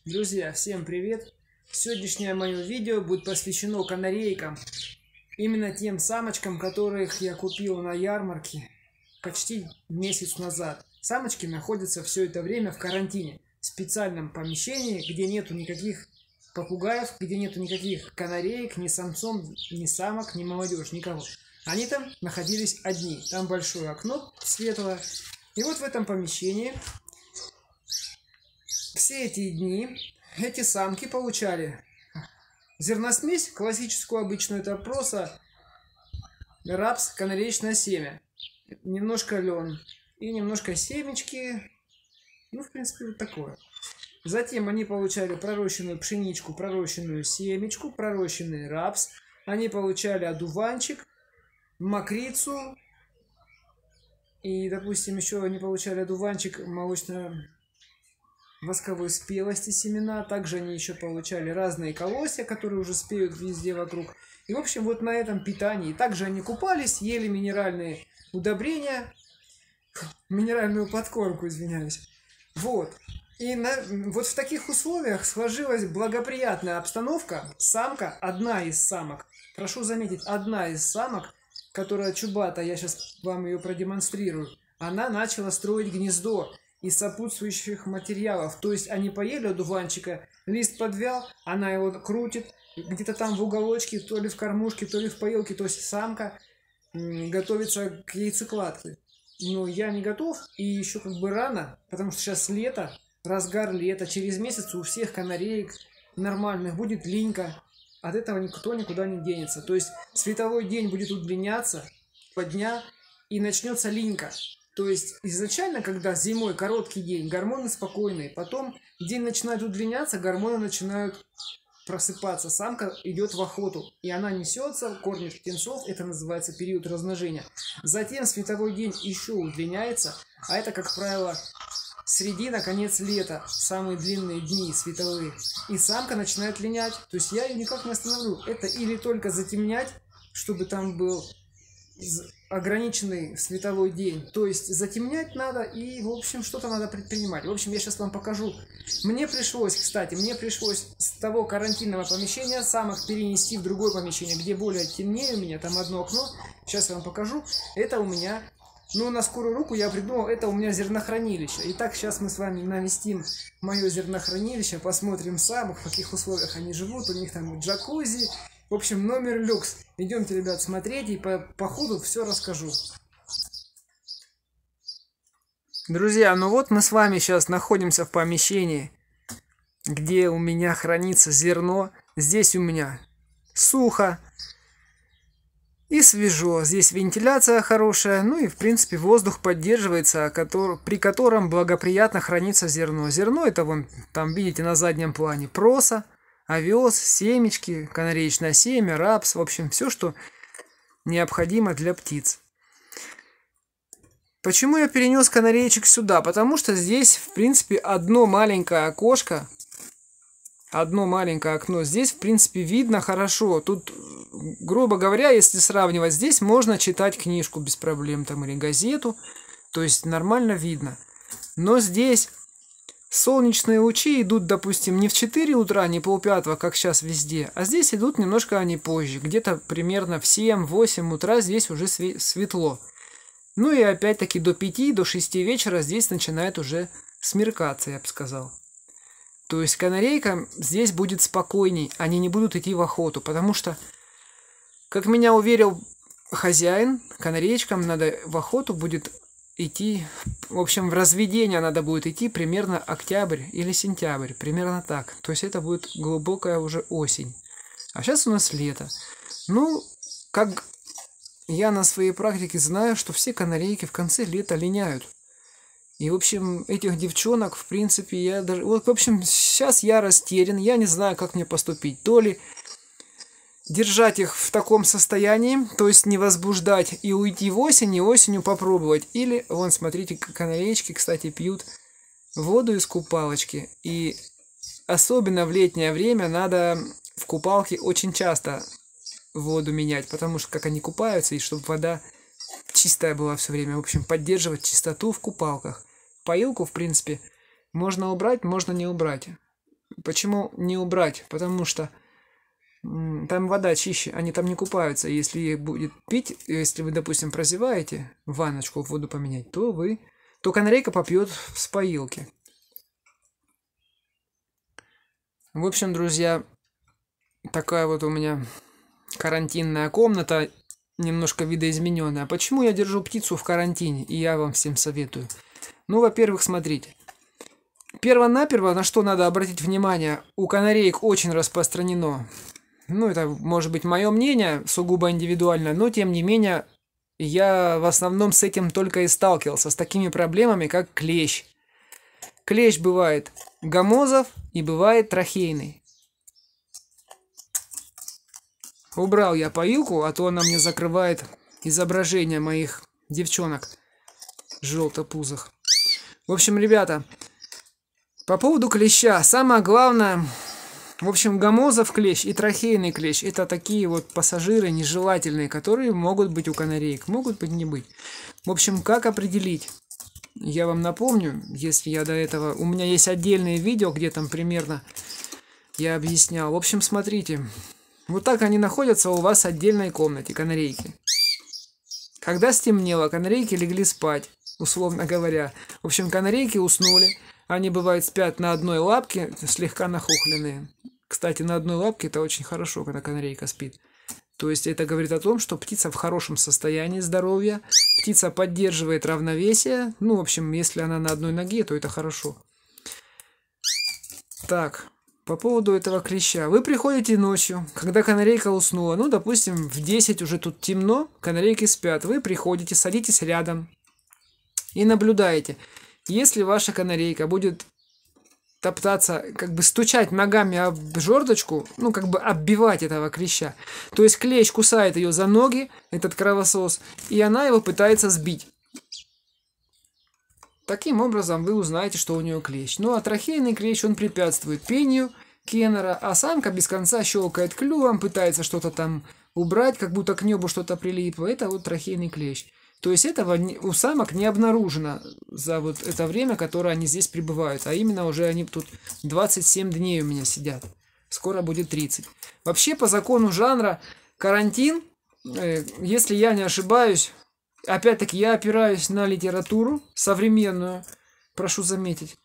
Друзья, всем привет! Сегодняшнее мое видео будет посвящено канарейкам. Именно тем самочкам, которых я купил на ярмарке почти месяц назад. Самочки находятся все это время в карантине, в специальном помещении, где нету никаких попугаев, где нету никаких канареек, ни самцов, ни самок, ни молодежь, никого. Они там находились одни. Там большое окно светлое. И вот в этом помещении все эти дни эти самки получали зерносмесь, классическую обычную, это просто рапс, канареечное семя, немножко лен и немножко семечки, ну, в принципе, вот такое. Затем они получали пророщенную пшеничку, пророщенную семечку, пророщенный рапс, они получали одуванчик, мокрицу, и, допустим, еще они получали одуванчик молочно-восковой спелости семена. Также они еще получали разные колосья, которые уже спеют везде вокруг. И, в общем, вот на этом питании. Также они купались, ели минеральные удобрения, минеральную подкормку, извиняюсь. Вот. И вот в таких условиях сложилась благоприятная обстановка. Самка, одна из самок, прошу заметить, одна из самок, которая чубата, я сейчас вам ее продемонстрирую, она начала строить гнездо из сопутствующих материалов. То есть они поели одуванчика, лист подвял, она его крутит, где-то там в уголочке, то ли в кормушке, то ли в поилке. То есть самка готовится к яйцекладке. Но я не готов, и еще как бы рано, потому что сейчас лето, разгар лета, через месяц у всех канареек нормальных будет линька. От этого никто никуда не денется. То есть световой день будет удлиняться по дня, и начнется линька. То есть изначально, когда зимой короткий день, гормоны спокойные, потом день начинает удлиняться, гормоны начинают просыпаться, самка идет в охоту, и она несется, кормит птенцов, это называется период размножения. Затем световой день еще удлиняется, а это, как правило, середина, конец лета, самые длинные дни световые, и самка начинает линять. То есть я ее никак не остановлю. Это или только затемнять, чтобы там был ограниченный световой день. То есть затемнять надо, и, в общем, что-то надо предпринимать. В общем, я сейчас вам покажу. Мне пришлось с того карантинного помещения самок перенести в другое помещение, где более темнее у меня, там одно окно. Сейчас я вам покажу. Это у меня... Ну, на скорую руку я придумал, это у меня зернохранилище. Итак, сейчас мы с вами навестим мое зернохранилище, посмотрим самок, в каких условиях они живут. У них там джакузи. В общем, номер люкс. Идемте, ребят, смотреть, и по ходу все расскажу. Друзья, ну вот мы с вами сейчас находимся в помещении, где у меня хранится зерно. Здесь у меня сухо и свежо. Здесь вентиляция хорошая, ну и в принципе воздух поддерживается, при котором благоприятно хранится зерно. Зерно это вон, там видите на заднем плане, проса, овес, семечки, канареечное семя, рапс, в общем все, что необходимо для птиц. Почему я перенес канареечек сюда? Потому что здесь в принципе одно маленькое окошко. Одно маленькое окно. Здесь, в принципе, видно хорошо. Тут, грубо говоря, если сравнивать, здесь можно читать книжку без проблем, там, или газету. То есть нормально видно. Но здесь солнечные лучи идут, допустим, не в 4 утра, не полпятого, как сейчас везде. А здесь идут немножко они позже. Где-то примерно в 7-8 утра здесь уже светло. Ну и опять-таки до 5, до 6 вечера здесь начинает уже смеркаться, я бы сказал. То есть канарейкам здесь будет спокойней, они не будут идти в охоту, потому что, как меня уверил хозяин, канареечкам надо в охоту будет идти, в общем, в разведение надо будет идти примерно октябрь или сентябрь, примерно так. То есть это будет глубокая уже осень. А сейчас у нас лето. Ну, как я на своей практике знаю, что все канарейки в конце лета линяют. И, в общем, этих девчонок, в принципе, я даже... Вот, в общем, сейчас я растерян, я не знаю, как мне поступить. То ли держать их в таком состоянии, то есть не возбуждать и уйти в осень, и осенью попробовать. Или, вон, смотрите, канареечки, кстати, пьют воду из купалочки. И особенно в летнее время надо в купалке очень часто воду менять, потому что как они купаются, и чтобы вода чистая была все время. В общем, поддерживать чистоту в купалках. Поилку, в принципе, можно убрать, можно не убрать. Почему не убрать? Потому что там вода чище, они там не купаются. Если их будет пить, если вы, допустим, прозеваете ванночку, воду поменять, то канарейка попьет с поилки. В общем, друзья, такая вот у меня карантинная комната, немножко видоизмененная. Почему я держу птицу в карантине? И я вам всем советую. Ну, во-первых, смотрите. Перво-наперво, на что надо обратить внимание, у канареек очень распространено. Ну, это может быть мое мнение, сугубо индивидуально, но тем не менее, я в основном с этим только и сталкивался, с такими проблемами, как клещ. Клещ бывает гомозов и бывает трахейный. Убрал я поилку, а то она мне закрывает изображение моих девчонок желтопузых. В общем, ребята, по поводу клеща, самое главное, в общем, гомозов клещ и трахейный клещ — это такие вот пассажиры нежелательные, которые могут быть у канареек, могут быть не быть. В общем, как определить? Я вам напомню, если я до этого... У меня есть отдельные видео, где там примерно я объяснял. В общем, смотрите. Вот так они находятся у вас в отдельной комнате, канарейки. Когда стемнело, канарейки легли спать, условно говоря. В общем, канарейки уснули. Они, бывает, спят на одной лапке, слегка нахохленные. Кстати, на одной лапке это очень хорошо, когда канарейка спит. То есть это говорит о том, что птица в хорошем состоянии здоровья. Птица поддерживает равновесие. Ну, в общем, если она на одной ноге, то это хорошо. Так, по поводу этого клеща. Вы приходите ночью, когда канарейка уснула. Ну, допустим, в 10 уже тут темно, канарейки спят. Вы приходите, садитесь рядом и наблюдаете. Если ваша канарейка будет топтаться, как бы стучать ногами об жердочку, ну, как бы оббивать этого клеща, то есть клещ кусает ее за ноги, этот кровосос, и она его пытается сбить. Таким образом вы узнаете, что у нее клещ. Ну, а трахейный клещ, он препятствует пению Кеннера, а самка без конца щелкает клювом, пытается что-то там убрать, как будто к небу что-то прилипло. Это вот трахейный клещ. То есть этого у самок не обнаружено за вот это время, которое они здесь пребывают. А именно уже они тут 27 дней у меня сидят. Скоро будет 30. Вообще по закону жанра карантин, если я не ошибаюсь, опять-таки я опираюсь на литературу современную, прошу заметить.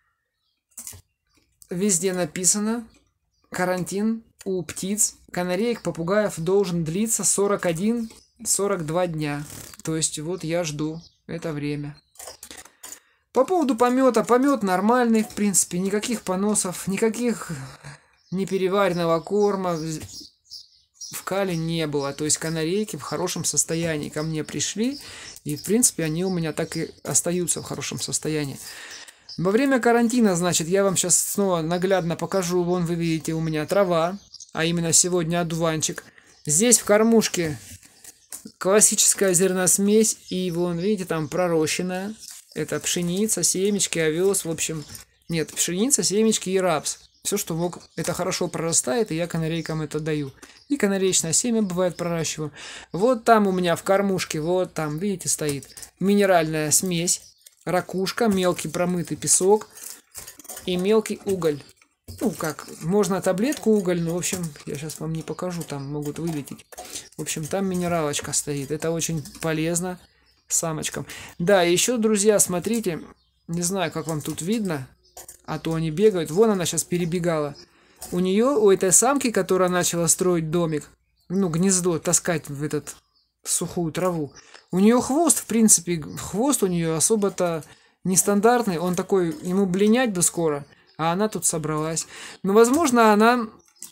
Везде написано, карантин у птиц, канареек, попугаев должен длиться 41-42 дня. То есть вот я жду это время. По поводу помета. Помет нормальный, в принципе, никаких поносов, никаких непереваренного корма в кале не было. То есть канарейки в хорошем состоянии ко мне пришли, и в принципе они у меня так и остаются в хорошем состоянии. Во время карантина, значит, я вам сейчас снова наглядно покажу. Вон вы видите у меня трава, а именно сегодня одуванчик. Здесь в кормушке классическая зерносмесь, и вон, видите, там пророщенная. Это пшеница, семечки, овес, в общем. Нет, пшеница, семечки и рапс. Все, что мог, это хорошо прорастает, и я канарейкам это даю. И канареечное семя бывает проращиваю. Вот там у меня в кормушке, вот там, видите, стоит минеральная смесь, ракушка, мелкий промытый песок и мелкий уголь. Ну, как, можно таблетку уголь, но, в общем, я сейчас вам не покажу, там могут вылететь. В общем, там минералочка стоит, это очень полезно самочкам. Да, и еще, друзья, смотрите, не знаю, как вам тут видно, а то они бегают. Вон она сейчас перебегала. У нее, у этой самки, которая начала строить домик, ну, гнездо, таскать в этот сухую траву, у нее хвост, в принципе, хвост у нее особо-то нестандартный, он такой, ему блинять бы скоро. А она тут собралась. Но, возможно,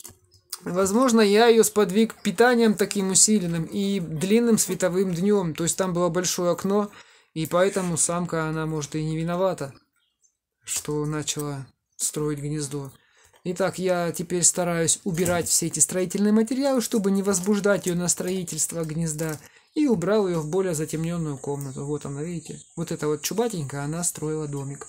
я ее сподвиг питанием таким усиленным и длинным световым днем. То есть там было большое окно, и поэтому самка, она, может, и не виновата, что начала строить гнездо. Итак, я теперь стараюсь убирать все эти строительные материалы, чтобы не возбуждать ее на строительство гнезда. И убрал ее в более затемненную комнату. Вот она, видите? Вот эта вот чубатенькая, она строила домик.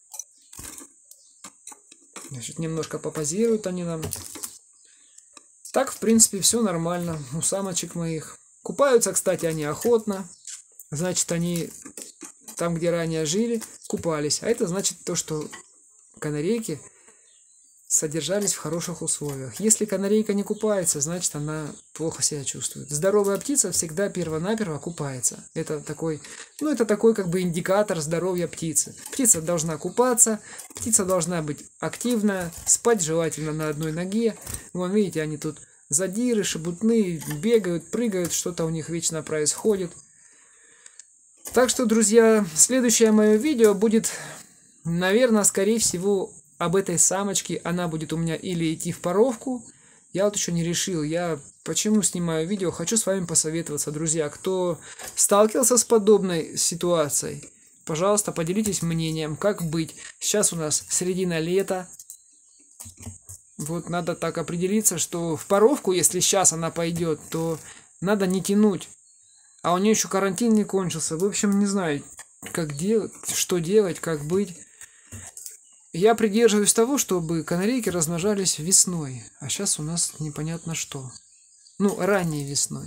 Значит, немножко попозируют они нам. Так, в принципе, все нормально у самочек моих. Купаются, кстати, они охотно. Значит, они там, где ранее жили, купались. А это значит то, что канарейки содержались в хороших условиях. Если канарейка не купается, значит она плохо себя чувствует. Здоровая птица всегда перво-наперво купается. Это такой как бы индикатор здоровья птицы. Птица должна купаться, птица должна быть активная, спать желательно на одной ноге. Вон, видите, они тут задиры, шебутные, бегают, прыгают, что-то у них вечно происходит. Так что, друзья, следующее мое видео будет, наверное, скорее всего, об этой самочке. Она будет у меня или идти в паровку. Я вот еще не решил. Я почему снимаю видео? Хочу с вами посоветоваться, друзья. Кто сталкивался с подобной ситуацией, пожалуйста, поделитесь мнением, как быть. Сейчас у нас середина лета. Вот надо так определиться, что в паровку, если сейчас она пойдет, то надо не тянуть. А у нее еще карантин не кончился. В общем, не знаю, как делать, что делать, как быть. Я придерживаюсь того, чтобы канарейки размножались весной. А сейчас у нас непонятно что. Ну, ранней весной.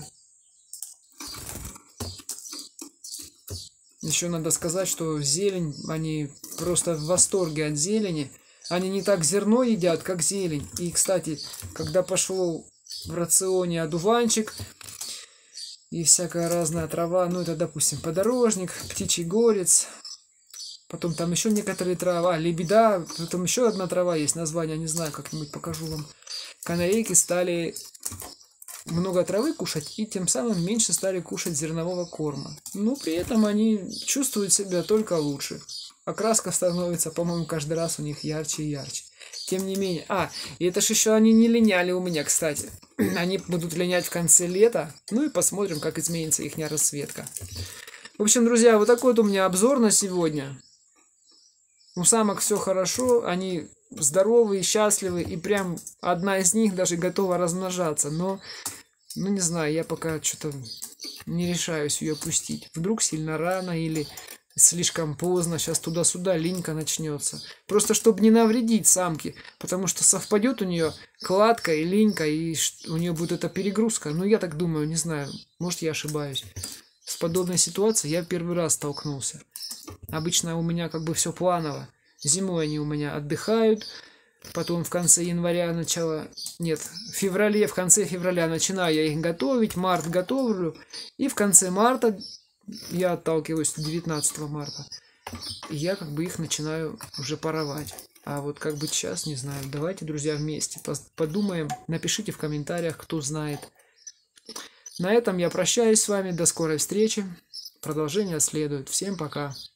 Еще надо сказать, что зелень, они просто в восторге от зелени. Они не так зерно едят, как зелень. И, кстати, когда пошел в рационе одуванчик и всякая разная трава, ну, это, допустим, подорожник, птичий горец, потом там еще некоторые трава, лебеда, потом еще одна трава есть, название не знаю, как-нибудь покажу вам. Канарейки стали много травы кушать и тем самым меньше стали кушать зернового корма. Но при этом они чувствуют себя только лучше. Окраска становится, по-моему, каждый раз у них ярче и ярче. Тем не менее... и это ж еще они не линяли у меня, кстати. Они будут линять в конце лета. Ну и посмотрим, как изменится их расцветка. В общем, друзья, вот такой вот у меня обзор на сегодня. У самок все хорошо, они здоровые, счастливы, и прям одна из них даже готова размножаться. Но, ну не знаю, я пока что-то не решаюсь ее пустить. Вдруг сильно рано или слишком поздно, сейчас туда-сюда линька начнется. Просто чтобы не навредить самке, потому что совпадет у нее кладка и линька, и у нее будет эта перегрузка. Ну я так думаю, не знаю, может я ошибаюсь. С подобной ситуацией я первый раз столкнулся. Обычно у меня как бы все планово. Зимой они у меня отдыхают, потом в конце января, в конце февраля начинаю я их готовить, март готовлю, и в конце марта, я отталкиваюсь 19 марта, и я как бы их начинаю уже паровать. А вот как быть сейчас, не знаю. Давайте, друзья, вместе подумаем, напишите в комментариях, кто знает. На этом я прощаюсь с вами, до скорой встречи. Продолжение следует. Всем пока.